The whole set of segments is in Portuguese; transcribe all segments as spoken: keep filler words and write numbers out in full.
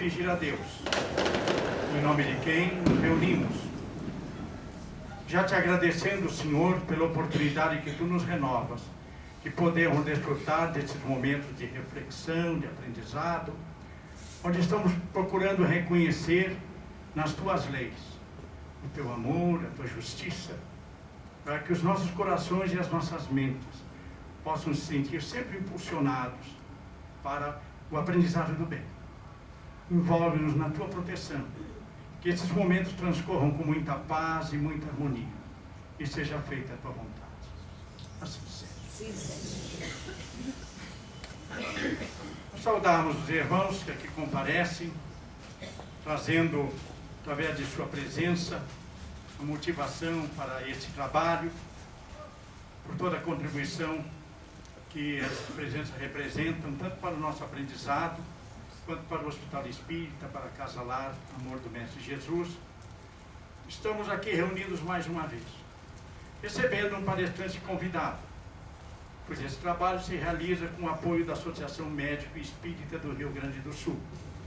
dirigir a Deus, em nome de quem nos reunimos. Já te agradecendo, Senhor, pela oportunidade que Tu nos renovas, que podemos desfrutar desses momentos de reflexão, de aprendizado, onde estamos procurando reconhecer nas Tuas leis o Teu amor, a Tua justiça, para que os nossos corações e as nossas mentes possam se sentir sempre impulsionados para o aprendizado do bem. Envolve-nos na Tua proteção, que esses momentos transcorram com muita paz e muita harmonia, e seja feita a Tua vontade. Assim seja. Sim, saudamos os irmãos que aqui comparecem, trazendo, através de sua presença, a motivação para esse trabalho, por toda a contribuição que essas presenças representam, tanto para o nosso aprendizado, quanto para o Hospital Espírita, para a Casa Lar, Amor do Mestre Jesus. Estamos aqui reunidos mais uma vez, recebendo um palestrante convidado, pois esse trabalho se realiza com o apoio da Associação Médico Espírita do Rio Grande do Sul.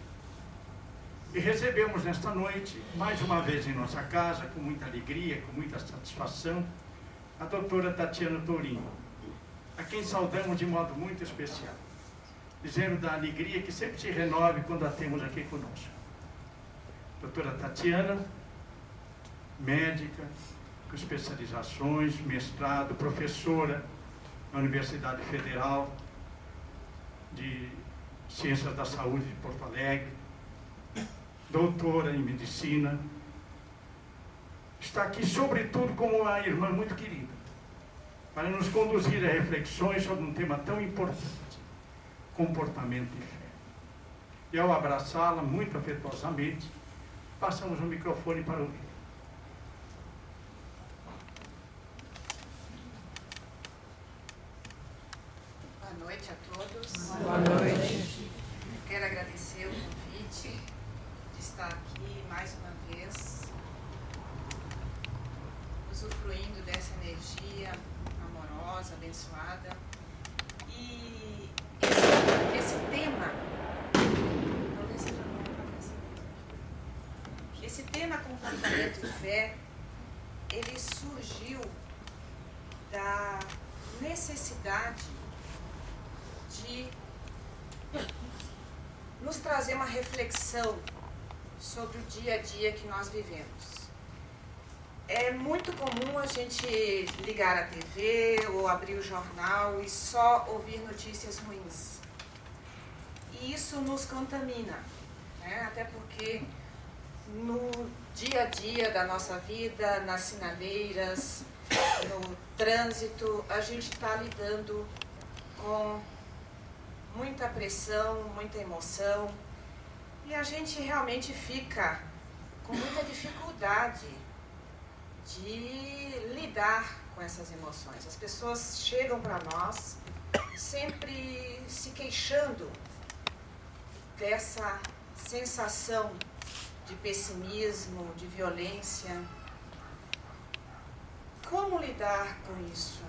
E recebemos nesta noite, mais uma vez em nossa casa, com muita alegria, com muita satisfação, a doutora Tatiana Tourinho, a quem saudamos de modo muito especial, dizendo da alegria que sempre se renove quando a temos aqui conosco. Doutora Tatiana, médica, com especializações, mestrado, professora na Universidade Federal de Ciências da Saúde de Porto Alegre, doutora em medicina, está aqui sobretudo como uma irmã muito querida, para nos conduzir a reflexões sobre um tema tão importante, comportamento e fé. E ao abraçá-la muito afetuosamente, passamos o microfone para ouvir. Boa noite a todos. Boa noite. Quero agradecer o convite de estar aqui mais uma vez, usufruindo dessa energia amorosa, abençoada. E esse, esse tema, esse tema comportamento e fé, ele surgiu da necessidade de nos trazer uma reflexão sobre o dia a dia que nós vivemos. É muito comum a gente ligar a T V ou abrir o jornal e só ouvir notícias ruins. E isso nos contamina, né? Até porque no dia a dia da nossa vida, nas sinaleiras, no trânsito, a gente está lidando com muita pressão, muita emoção, e a gente realmente fica com muita dificuldade de lidar com essas emoções. As pessoas chegam para nós sempre se queixando dessa sensação de pessimismo, de violência. Como lidar com isso?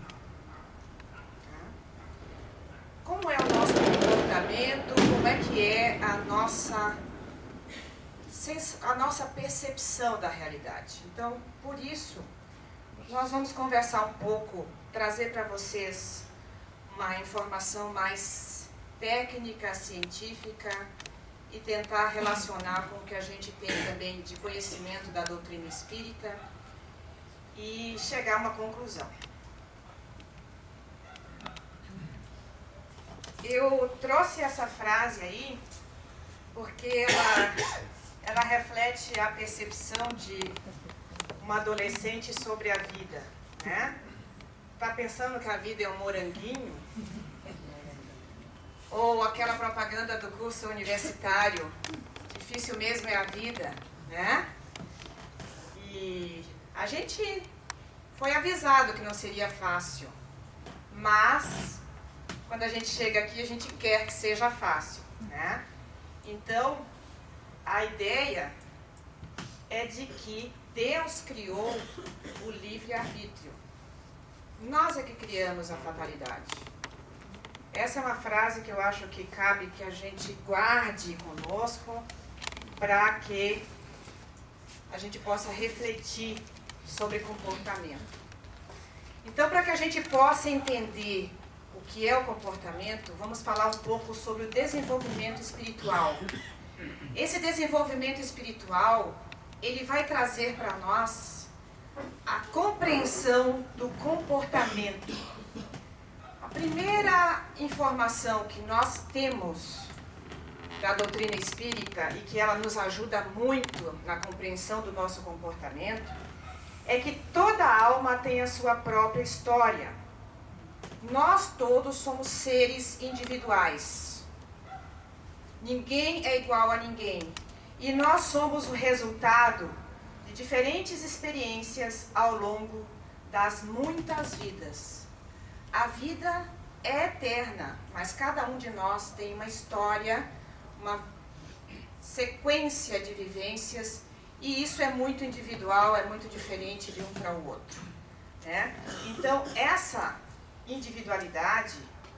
Como é o nosso comportamento, como é que é a nossa, a nossa percepção da realidade. Então, por isso, nós vamos conversar um pouco, trazer para vocês uma informação mais técnica, científica, e tentar relacionar com o que a gente tem também de conhecimento da doutrina espírita e chegar a uma conclusão. Eu trouxe essa frase aí porque ela, ela reflete a percepção de uma adolescente sobre a vida, né? Tá pensando que a vida é um moranguinho? Ou aquela propaganda do curso universitário, difícil mesmo é a vida, né? E a gente foi avisado que não seria fácil, mas quando a gente chega aqui, a gente quer que seja fácil, né? Então, a ideia é de que Deus criou o livre-arbítrio. Nós é que criamos a fatalidade. Essa é uma frase que eu acho que cabe que a gente guarde conosco para que a gente possa refletir sobre comportamento. Então, para que a gente possa entender o que é o comportamento, vamos falar um pouco sobre o desenvolvimento espiritual. Esse desenvolvimento espiritual, ele vai trazer para nós a compreensão do comportamento. A primeira informação que nós temos da doutrina espírita e que ela nos ajuda muito na compreensão do nosso comportamento é que toda alma tem a sua própria história. Nós todos somos seres individuais. Ninguém é igual a ninguém. E nós somos o resultado de diferentes experiências ao longo das muitas vidas. A vida é eterna, mas cada um de nós tem uma história, uma sequência de vivências, e isso é muito individual, é muito diferente de um para o outro, né? Então, essa individualidade,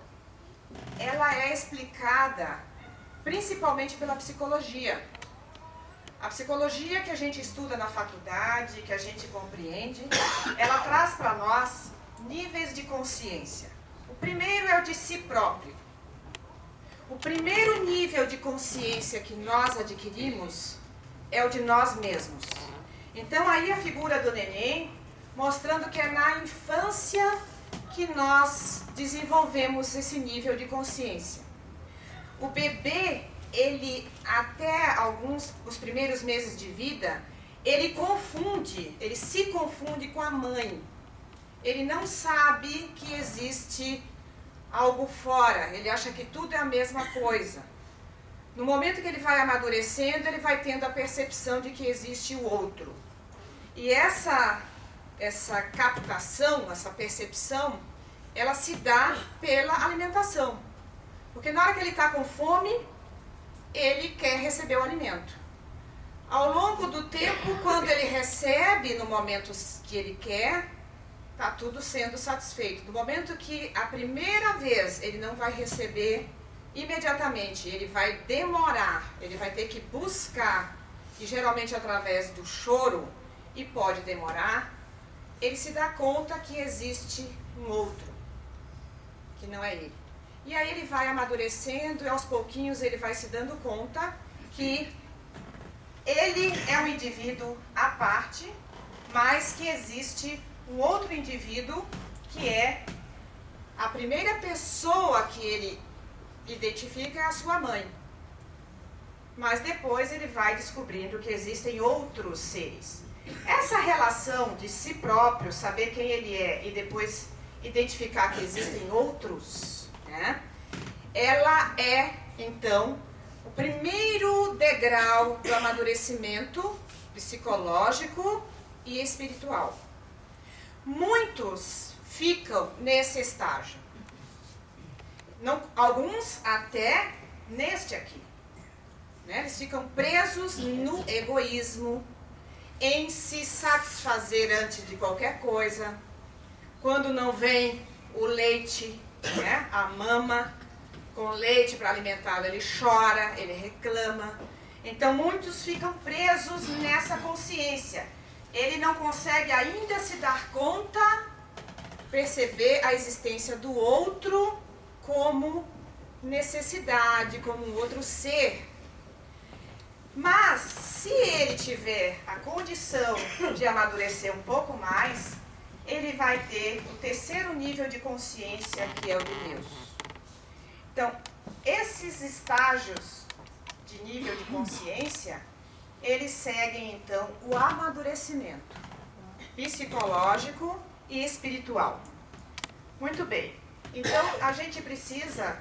ela é explicada principalmente pela psicologia. A psicologia que a gente estuda na faculdade, que a gente compreende, ela traz para nós níveis de consciência. O primeiro é o de si próprio. O primeiro nível de consciência que nós adquirimos é o de nós mesmos. Então aí a figura do neném, mostrando que é na infância que nós desenvolvemos esse nível de consciência. O bebê, ele até alguns, os primeiros meses de vida, ele confunde, ele se confunde com a mãe. Ele não sabe que existe algo fora, ele acha que tudo é a mesma coisa. No momento que ele vai amadurecendo, ele vai tendo a percepção de que existe o outro. E essa, essa captação, essa percepção, ela se dá pela alimentação. Porque na hora que ele está com fome, ele quer receber o alimento. Ao longo do tempo, quando ele recebe no momento que ele quer, está tudo sendo satisfeito. No momento que a primeira vez ele não vai receber imediatamente, ele vai demorar, ele vai ter que buscar, e geralmente através do choro, e pode demorar, ele se dá conta que existe um outro, que não é ele. E aí ele vai amadurecendo e aos pouquinhos ele vai se dando conta que ele é um indivíduo à parte, mas que existe um outro indivíduo que é a primeira pessoa que ele identifica é a sua mãe. Mas depois ele vai descobrindo que existem outros seres. Essa relação de si próprio, saber quem ele é e depois identificar que existem outros, né? Ela é, então, o primeiro degrau do amadurecimento psicológico e espiritual. Muitos ficam nesse estágio. Não, alguns até neste aqui. Né? Eles ficam presos no egoísmo, em se satisfazer antes de qualquer coisa. Quando não vem o leite, né? A mama com leite para alimentá-lo, ele chora, ele reclama. Então muitos ficam presos nessa consciência. Ele não consegue ainda se dar conta, perceber a existência do outro como necessidade, como um outro ser. Mas, se ele tiver a condição de amadurecer um pouco mais, ele vai ter o terceiro nível de consciência, que é o de Deus. Então, esses estágios de nível de consciência, eles seguem, então, o amadurecimento psicológico e espiritual. Muito bem. Então, a gente precisa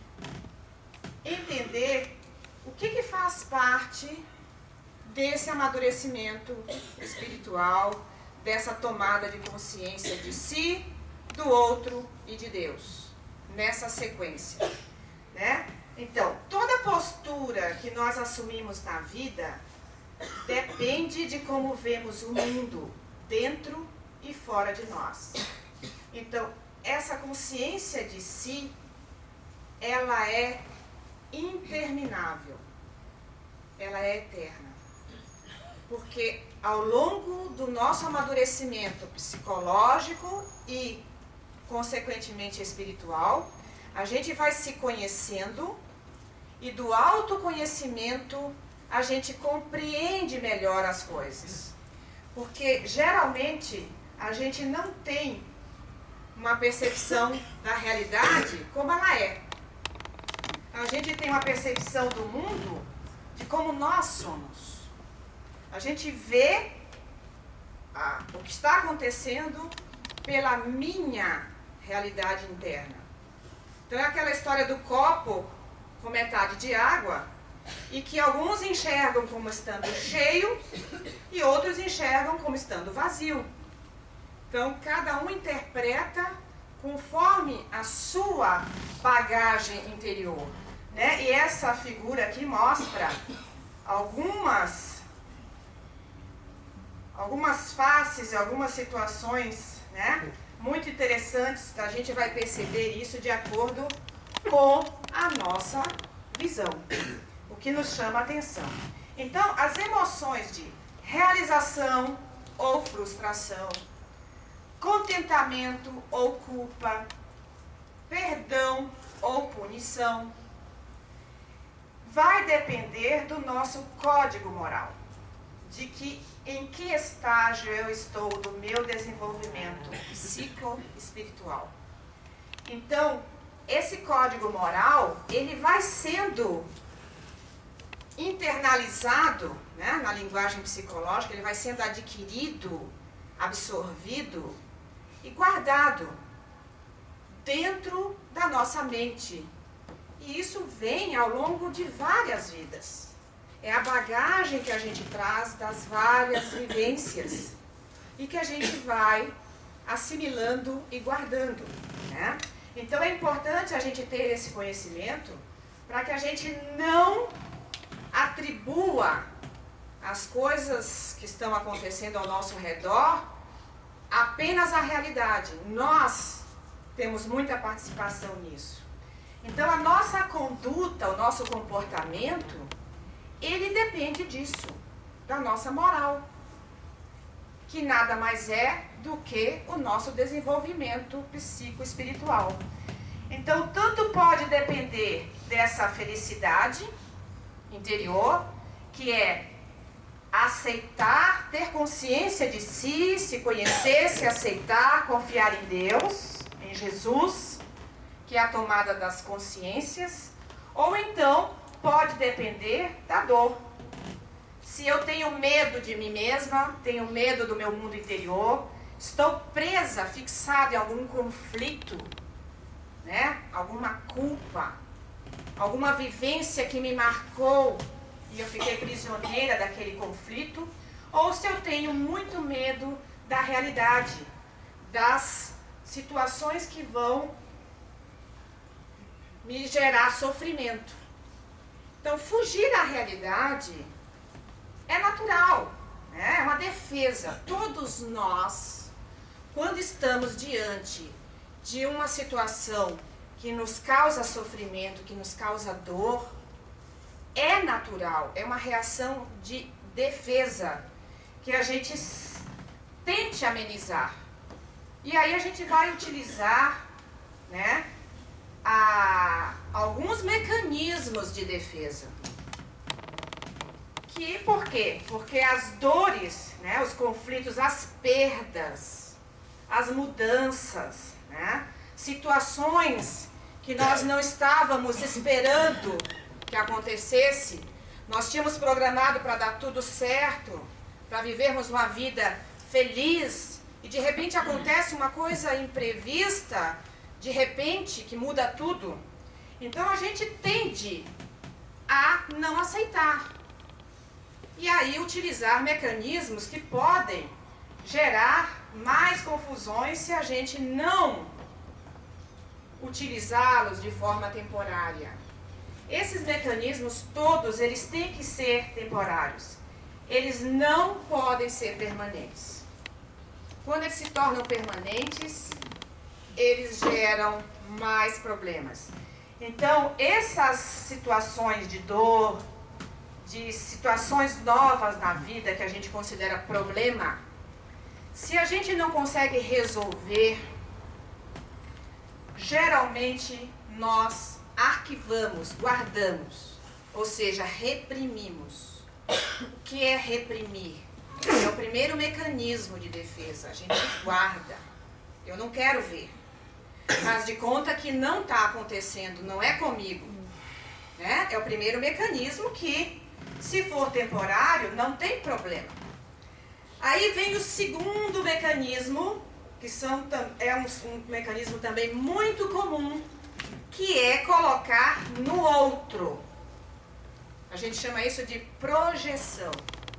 entender o que, que faz parte desse amadurecimento espiritual, dessa tomada de consciência de si, do outro e de Deus, nessa sequência, né? Então, toda postura que nós assumimos na vida depende de como vemos o mundo dentro e fora de nós. Então, essa consciência de si ela é interminável, ela é eterna. Porque ao longo do nosso amadurecimento psicológico e, consequentemente, espiritual, a gente vai se conhecendo e do autoconhecimento a gente compreende melhor as coisas. Porque, geralmente, a gente não tem uma percepção da realidade como ela é. A gente tem uma percepção do mundo de como nós somos. A gente vê ah, o que está acontecendo pela minha realidade interna. Então é aquela história do copo com metade de água e que alguns enxergam como estando cheio e outros enxergam como estando vazio. Então cada um interpreta conforme a sua bagagem interior, né? E essa figura aqui mostra algumas algumas faces, algumas situações, né, muito interessantes. A gente vai perceber isso de acordo com a nossa visão, o que nos chama a atenção. Então, as emoções de realização ou frustração, contentamento ou culpa, perdão ou punição, vai depender do nosso código moral, de que em que estágio eu estou do meu desenvolvimento psicoespiritual. Então, esse código moral, ele vai sendo internalizado, né, na linguagem psicológica, ele vai sendo adquirido, absorvido e guardado dentro da nossa mente. E isso vem ao longo de várias vidas. É a bagagem que a gente traz das várias vivências e que a gente vai assimilando e guardando, né? Então é importante a gente ter esse conhecimento para que a gente não atribua as coisas que estão acontecendo ao nosso redor apenas à realidade. Nós temos muita participação nisso. Então a nossa conduta, o nosso comportamento, ele depende disso, da nossa moral, que nada mais é do que o nosso desenvolvimento psicoespiritual. Então, tanto pode depender dessa felicidade interior, que é aceitar, ter consciência de si, se conhecer, se aceitar, confiar em Deus, em Jesus, que é a tomada das consciências, ou então pode depender da dor. Se eu tenho medo de mim mesma, tenho medo do meu mundo interior, estou presa, fixada em algum conflito, né? Alguma culpa, alguma vivência que me marcou e eu fiquei prisioneira daquele conflito, ou se eu tenho muito medo da realidade, das situações que vão me gerar sofrimento. Então, fugir da realidade é natural, né? É uma defesa. Todos nós, quando estamos diante de uma situação que nos causa sofrimento, que nos causa dor, é natural, é uma reação de defesa que a gente tente amenizar. E aí a gente vai utilizar, né, a, alguns mecanismos de defesa. Que, por quê? Porque as dores, né, os conflitos, as perdas, as mudanças, né, situações que nós não estávamos esperando que acontecesse, nós tínhamos programado para dar tudo certo, para vivermos uma vida feliz, e de repente acontece uma coisa imprevista, de repente, que muda tudo. Então a gente tende a não aceitar. E aí utilizar mecanismos que podem gerar mais confusões se a gente não utilizá-los de forma temporária. Esses mecanismos todos, eles têm que ser temporários. Eles não podem ser permanentes. Quando eles se tornam permanentes, eles geram mais problemas. Então, essas situações de dor, de situações novas na vida que a gente considera problema, se a gente não consegue resolver, geralmente nós arquivamos, guardamos, ou seja, reprimimos. O que é reprimir? É o primeiro mecanismo de defesa. A gente guarda. Eu não quero ver. Faz de conta que não está acontecendo, não é comigo. Né? É o primeiro mecanismo que, se for temporário, não tem problema. Aí vem o segundo mecanismo, que são, é um, um mecanismo também muito comum, que é colocar no outro. A gente chama isso de projeção.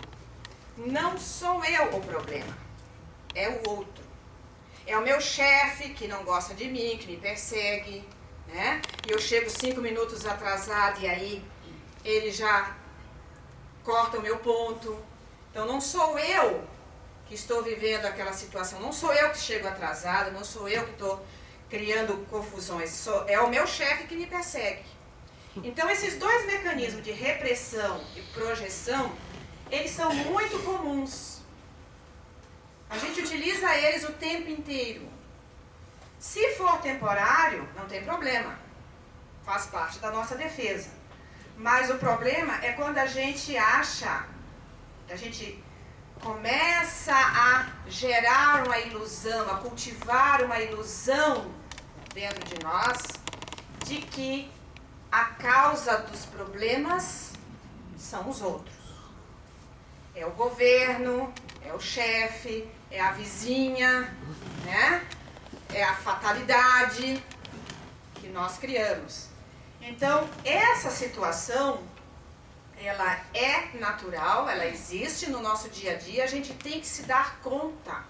Não sou eu o problema, é o outro. É o meu chefe que não gosta de mim, que me persegue, né? E eu chego cinco minutos atrasado e aí ele já corta o meu ponto. Então não sou eu que estou vivendo aquela situação, não sou eu que chego atrasado, não sou eu que estou criando confusões, sou, é o meu chefe que me persegue. Então esses dois mecanismos de repressão e projeção, eles são muito comuns. A gente utiliza eles o tempo inteiro. Se for temporário, não tem problema. Faz parte da nossa defesa. Mas o problema é quando a gente acha, a gente começa a gerar uma ilusão, a cultivar uma ilusão dentro de nós, de que a causa dos problemas são os outros. É o governo, é o chefe, é a vizinha, né? É a fatalidade que nós criamos. Então, essa situação, ela é natural, ela existe no nosso dia a dia, a gente tem que se dar conta.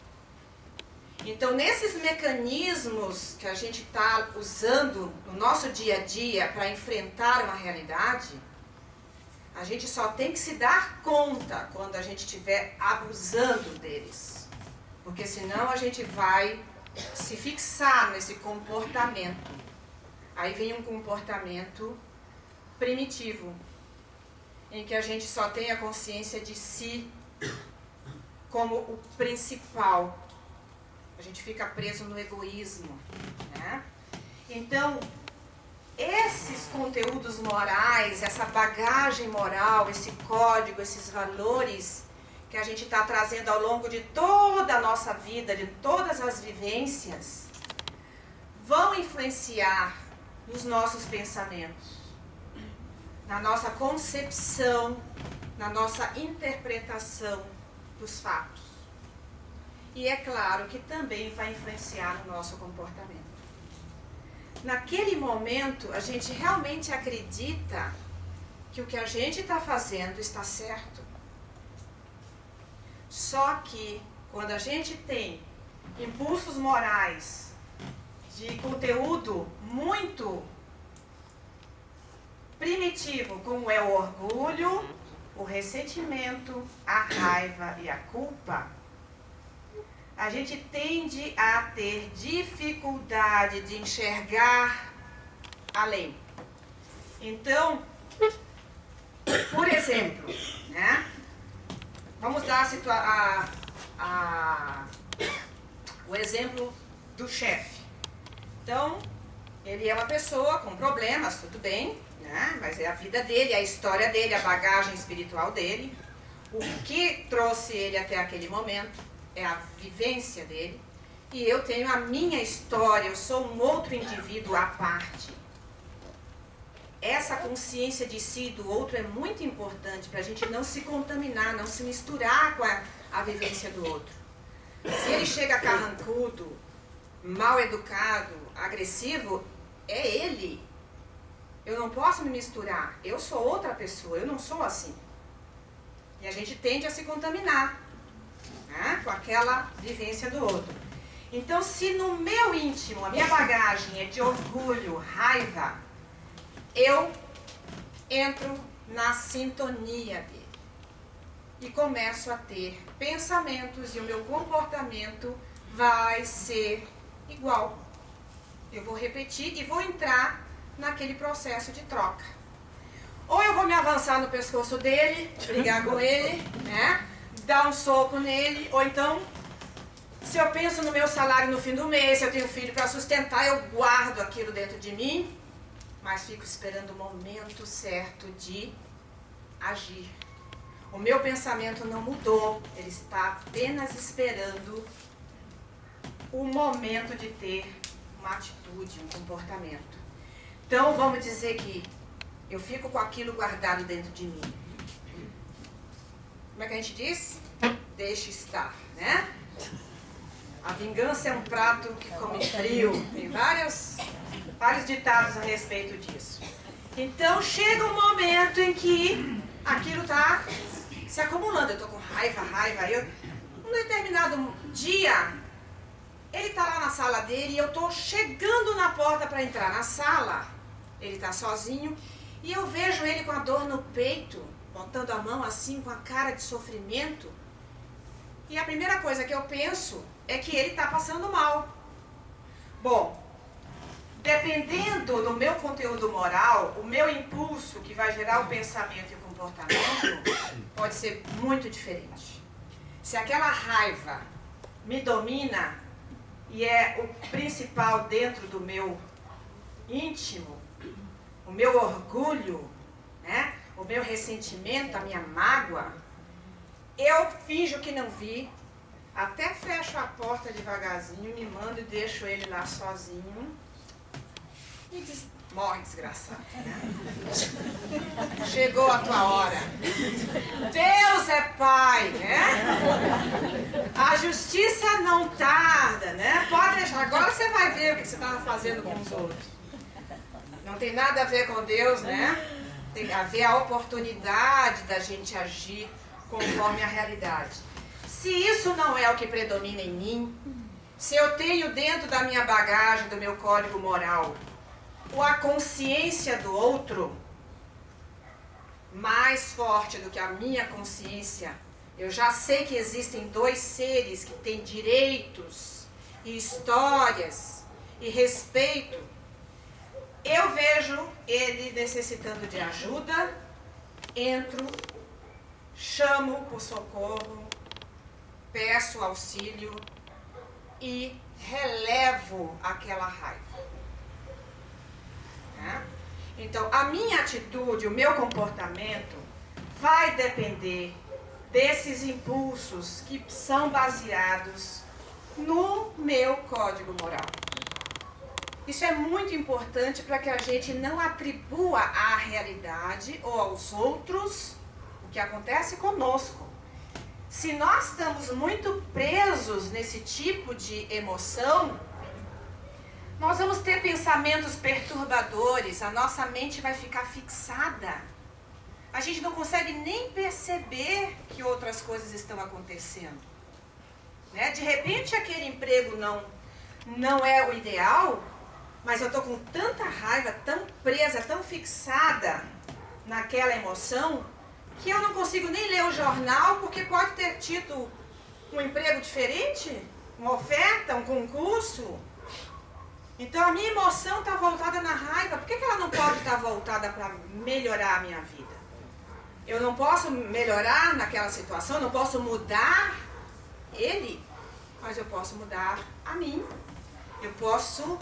Então, nesses mecanismos que a gente está usando no nosso dia a dia para enfrentar uma realidade, a gente só tem que se dar conta quando a gente estiver abusando deles. Porque senão a gente vai se fixar nesse comportamento. Aí vem um comportamento primitivo, em que a gente só tem a consciência de si como o principal. A gente fica preso no egoísmo, né? Então, esses conteúdos morais, essa bagagem moral, esse código, esses valores que a gente está trazendo ao longo de toda a nossa vida, de todas as vivências, vão influenciar nos nossos pensamentos, na nossa concepção, na nossa interpretação dos fatos. E é claro que também vai influenciar no nosso comportamento. Naquele momento, a gente realmente acredita que o que a gente está fazendo está certo. Só que, quando a gente tem impulsos morais de conteúdo muito primitivo, como é o orgulho, o ressentimento, a raiva e a culpa, a gente tende a ter dificuldade de enxergar além. Então, por exemplo, né? Vamos dar a situa a, a, o exemplo do chefe. Então, ele é uma pessoa com problemas, tudo bem, né? Mas é a vida dele, a história dele, a bagagem espiritual dele, o que trouxe ele até aquele momento. É a vivência dele, e eu tenho a minha história, eu sou um outro indivíduo à parte. Essa consciência de si e do outro é muito importante para a gente não se contaminar, não se misturar com a, a vivência do outro. Se ele chega carrancudo, mal educado, agressivo, é ele. Eu não posso me misturar, eu sou outra pessoa, eu não sou assim. E a gente tende a se contaminar, né, com aquela vivência do outro. Então, se no meu íntimo, a minha bagagem é de orgulho, raiva, eu entro na sintonia dele e começo a ter pensamentos, e o meu comportamento vai ser igual. Eu vou repetir e vou entrar naquele processo de troca. Ou eu vou me avançar no pescoço dele, brigar com ele, né? Dar um soco nele, ou então, se eu penso no meu salário no fim do mês, se eu tenho filho para sustentar, eu guardo aquilo dentro de mim, mas fico esperando o momento certo de agir. O meu pensamento não mudou, ele está apenas esperando o momento de ter uma atitude, um comportamento. Então, vamos dizer que eu fico com aquilo guardado dentro de mim. Como é que a gente diz? Deixa estar, né? A vingança é um prato que come frio. Tem vários, vários ditados a respeito disso. Então, chega um momento em que aquilo está se acumulando. Eu estou com raiva, raiva. Eu, um determinado dia, ele está lá na sala dele e eu estou chegando na porta para entrar na sala. Ele está sozinho e eu vejo ele com a dor no peito, botando a mão assim, com a cara de sofrimento. E a primeira coisa que eu penso é que ele está passando mal. Bom, dependendo do meu conteúdo moral, o meu impulso que vai gerar o pensamento e o comportamento pode ser muito diferente. Se aquela raiva me domina e é o principal dentro do meu íntimo, o meu orgulho, né? O meu ressentimento, a minha mágoa, eu finjo que não vi, até fecho a porta devagarzinho, me mando e deixo ele lá sozinho e diz, morre desgraçado, né? Chegou a tua hora. Deus é Pai, né? A justiça não tarda, né? Pode deixar, agora você vai ver o que você estava fazendo com os outros. Não tem nada a ver com Deus, né? Tem a ver a oportunidade da gente agir conforme a realidade. Se isso não é o que predomina em mim, se eu tenho dentro da minha bagagem, do meu código moral, a consciência do outro mais forte do que a minha consciência, eu já sei que existem dois seres que têm direitos e histórias e respeito. Eu vejo ele necessitando de ajuda, entro, chamo por socorro, peço auxílio e relevo aquela raiva. Né? Então, a minha atitude, o meu comportamento vai depender desses impulsos que são baseados no meu código moral. Isso é muito importante para que a gente não atribua à realidade ou aos outros o que acontece conosco. Se nós estamos muito presos nesse tipo de emoção, nós vamos ter pensamentos perturbadores, a nossa mente vai ficar fixada. A gente não consegue nem perceber que outras coisas estão acontecendo. Né? De repente aquele emprego não, não é o ideal, mas eu estou com tanta raiva, tão presa, tão fixada naquela emoção, que eu não consigo nem ler o jornal, porque pode ter tido um emprego diferente, uma oferta, um concurso. Então a minha emoção está voltada na raiva. Por que que ela não pode estar voltada para melhorar a minha vida? Eu não posso melhorar naquela situação, eu não posso mudar ele, mas eu posso mudar a mim. Eu posso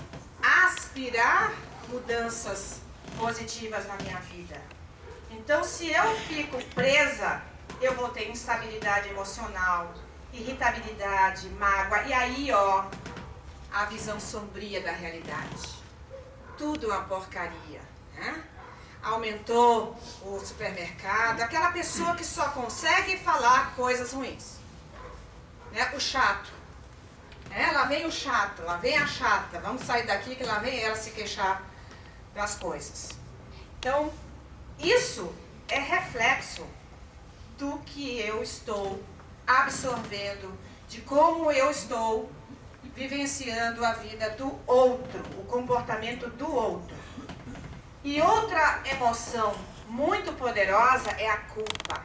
aspirar mudanças positivas na minha vida. Então, se eu fico presa, eu vou ter instabilidade emocional, irritabilidade, mágoa, e aí, ó, a visão sombria da realidade. Tudo é uma porcaria, né? Aumentou o supermercado, aquela pessoa que só consegue falar coisas ruins, né? O chato. É, lá vem o chato, lá vem a chata, vamos sair daqui que lá vem ela se queixar das coisas. Então, isso é reflexo do que eu estou absorvendo, de como eu estou vivenciando a vida do outro, o comportamento do outro. E outra emoção muito poderosa é a culpa.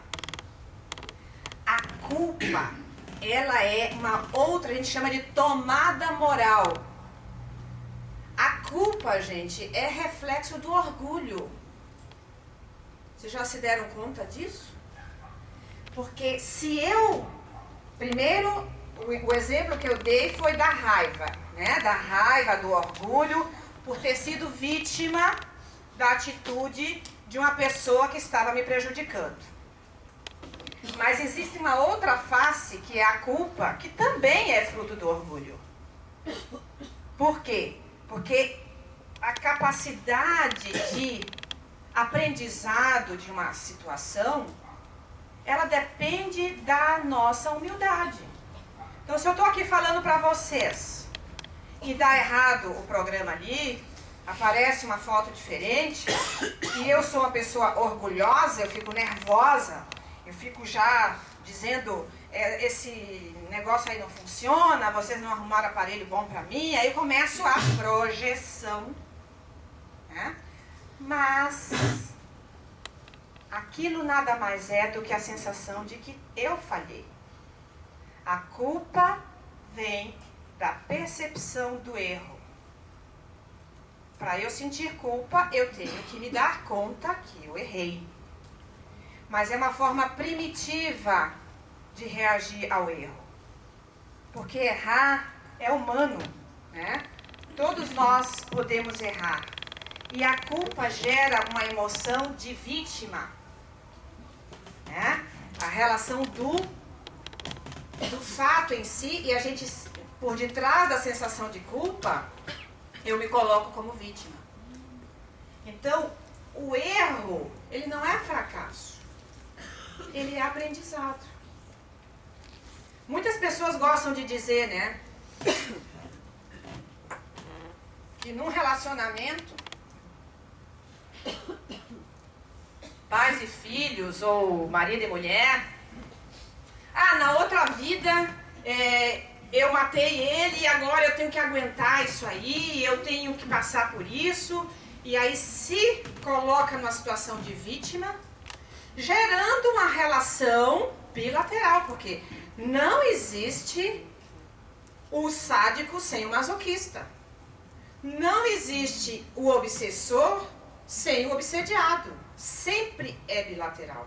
A culpa, ela é uma outra, a gente chama de tomada moral. A culpa, gente, é reflexo do orgulho. Vocês já se deram conta disso? Porque se eu... Primeiro, o, o exemplo que eu dei foi da raiva, né? Da raiva, do orgulho, por ter sido vítima da atitude de uma pessoa que estava me prejudicando. Mas existe uma outra face, que é a culpa, que também é fruto do orgulho. Por quê? Porque a capacidade de aprendizado de uma situação, ela depende da nossa humildade. Então, se eu estou aqui falando para vocês e dá errado o programa ali, aparece uma foto diferente, e eu sou uma pessoa orgulhosa, eu fico nervosa, eu fico já dizendo, é, esse negócio aí não funciona, vocês não arrumaram aparelho bom para mim, aí eu começo a projeção, né? Mas aquilo nada mais é do que a sensação de que eu falhei. A culpa vem da percepção do erro. Para eu sentir culpa, eu tenho que me dar conta que eu errei. Mas é uma forma primitiva de reagir ao erro. Porque errar é humano, né? Todos nós podemos errar. E a culpa gera uma emoção de vítima, né? A relação do, do fato em si, e a gente, por detrás da sensação de culpa, eu me coloco como vítima. Então, o erro, ele não é fracasso, ele é aprendizado. Muitas pessoas gostam de dizer, né, que num relacionamento, pais e filhos, ou marido e mulher, ah, na outra vida é, eu matei ele e agora eu tenho que aguentar isso aí, eu tenho que passar por isso, e aí se coloca numa situação de vítima, gerando uma relação bilateral, porque não existe o sádico sem o masoquista. Não existe o obsessor sem o obsediado. Sempre é bilateral.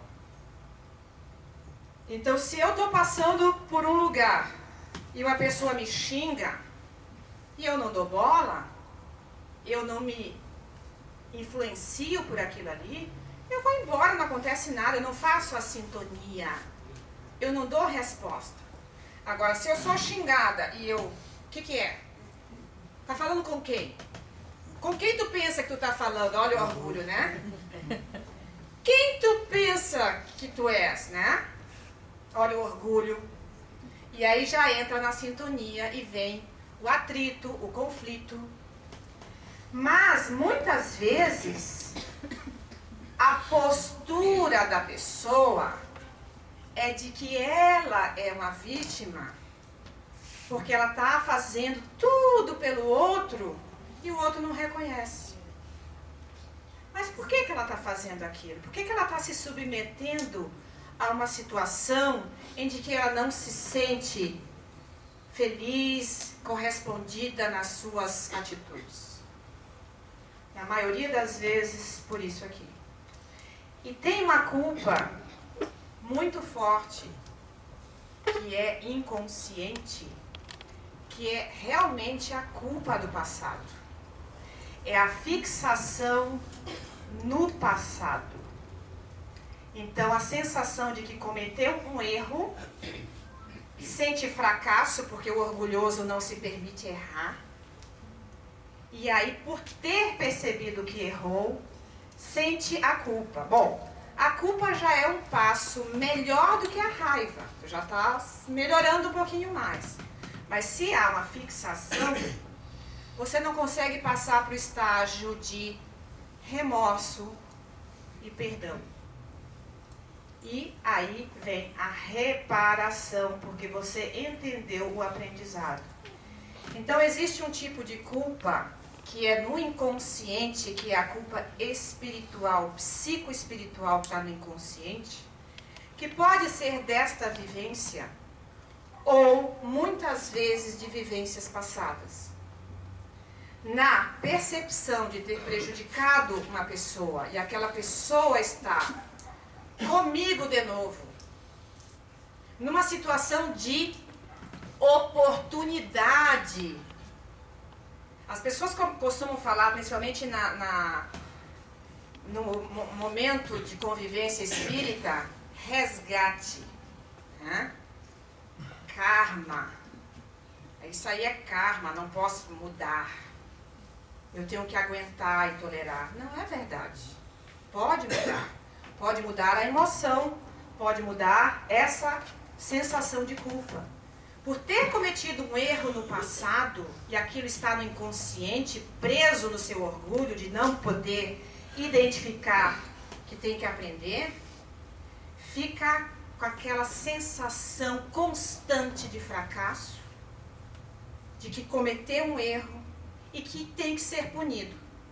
Então, se eu estou passando por um lugar e uma pessoa me xinga e eu não dou bola, eu não me influencio por aquilo ali, eu vou embora, não acontece nada, eu não faço a sintonia, eu não dou resposta. Agora, se eu sou xingada e eu... O que que é? Tá falando com quem? Com quem tu pensa que tu tá falando? Olha o orgulho, né? Quem tu pensa que tu és, né? Olha o orgulho. E aí já entra na sintonia e vem o atrito, o conflito. Mas, muitas vezes, a postura da pessoa é de que ela é uma vítima, porque ela está fazendo tudo pelo outro e o outro não reconhece. Mas por que que ela está fazendo aquilo? Por que que ela está se submetendo a uma situação em que ela não se sente feliz, correspondida nas suas atitudes? Na maioria das vezes, por isso aqui. E tem uma culpa muito forte, que é inconsciente, que é realmente a culpa do passado. É a fixação no passado. Então, a sensação de que cometeu um erro, sente fracasso, porque o orgulhoso não se permite errar. E aí, por ter percebido que errou, sente a culpa. Bom, a culpa já é um passo melhor do que a raiva. Tu já está melhorando um pouquinho mais. Mas se há uma fixação, você não consegue passar para o estágio de remorso e perdão. E aí vem a reparação, porque você entendeu o aprendizado. Então existe um tipo de culpa que é no inconsciente, que é a culpa espiritual, psicoespiritual que está no inconsciente, que pode ser desta vivência ou muitas vezes de vivências passadas. na percepção de ter prejudicado uma pessoa e aquela pessoa está comigo de novo, numa situação de oportunidade. As pessoas costumam falar, principalmente na, na, no momento de convivência espírita, resgate, né? Karma. Isso aí é karma, não posso mudar. Eu tenho que aguentar e tolerar. Não é verdade. Pode mudar. Pode mudar a emoção, pode mudar essa sensação de culpa. Por ter cometido um erro no passado, e aquilo está no inconsciente, preso no seu orgulho de não poder identificar que tem que aprender, fica com aquela sensação constante de fracasso, de que cometeu um erro e que tem que ser punido.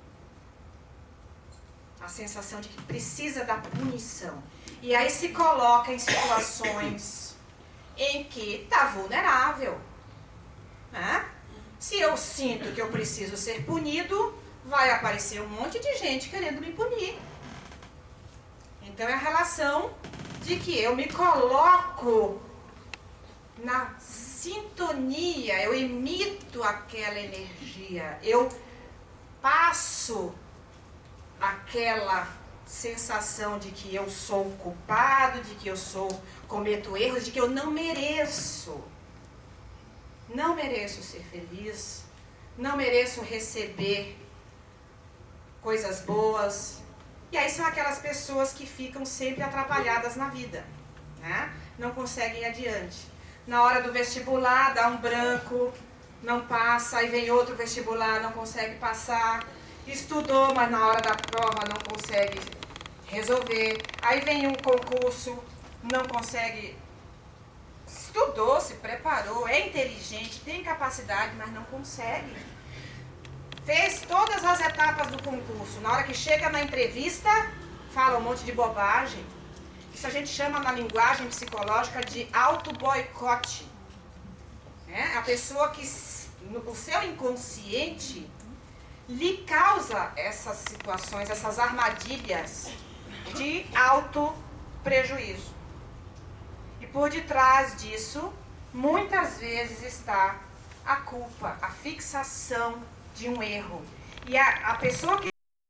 A sensação de que precisa da punição. E aí se coloca em situações em que está vulnerável, né? Se eu sinto que eu preciso ser punido, vai aparecer um monte de gente querendo me punir. Então é a relação de que eu me coloco na sintonia, eu emito aquela energia, eu passo aquela sensação de que eu sou culpado, de que eu sou, cometo erros, de que eu não mereço. Não mereço ser feliz, não mereço receber coisas boas. E aí são aquelas pessoas que ficam sempre atrapalhadas na vida, né? Não conseguem ir adiante. Na hora do vestibular, dá um branco, não passa, aí vem outro vestibular, não consegue passar. Estudou, mas na hora da prova não consegue resolver. Aí vem um concurso, não consegue. Estudou, se preparou, é inteligente, tem capacidade, mas não consegue. Fez todas as etapas do concurso. Na hora que chega na entrevista, fala um monte de bobagem. Isso a gente chama na linguagem psicológica de auto-boicote. É a pessoa que, o seu inconsciente, lhe causa essas situações, essas armadilhas de auto-prejuízo. E por detrás disso, muitas vezes está a culpa, a fixação de um erro. E a, a pessoa que